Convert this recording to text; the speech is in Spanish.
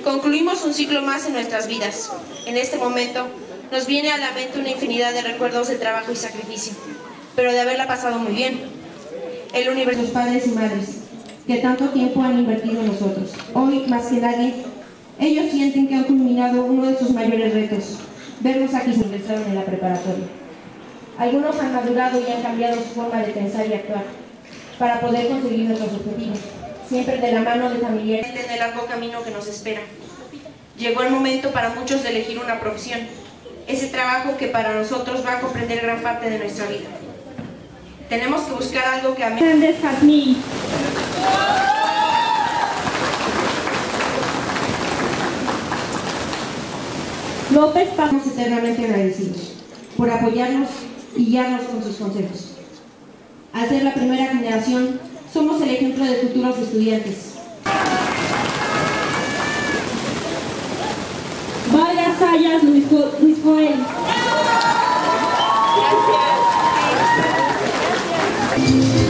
Concluimos un ciclo más en nuestras vidas. En este momento nos viene a la mente una infinidad de recuerdos de trabajo y sacrificio, pero de haberla pasado muy bien. El universo, los padres y madres, que tanto tiempo han invertido en nosotros. Hoy, más que nadie, ellos sienten que han culminado uno de sus mayores retos. Vernos aquí se ingresaron en la preparatoria. Algunos han madurado y han cambiado su forma de pensar y actuar para poder conseguir nuestros objetivos, siempre de la mano de familiares en el largo camino que nos espera. Llegó el momento para muchos de elegir una profesión, ese trabajo que para nosotros va a comprender gran parte de nuestra vida. Tenemos que buscar algo que a mí... López, estamos eternamente agradecidos por apoyarnos y guiarnos con sus consejos. Al ser la primera generación, somos el ejemplo de futuros estudiantes. Vargas Sayas, Luis Joel. Gracias.